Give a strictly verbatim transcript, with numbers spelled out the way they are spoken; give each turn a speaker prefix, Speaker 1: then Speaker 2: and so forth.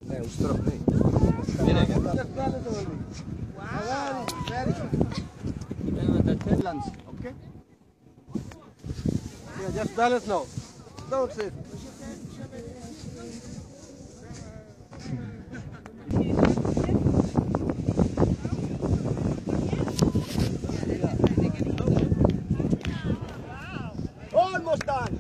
Speaker 1: Eh, ustrof, hey.
Speaker 2: Viene.
Speaker 1: Just balance only. Wow. Very good.
Speaker 2: Uh, the ten.
Speaker 1: Lunge, okay? Yeah, just balance now. Don't sit. Almost done.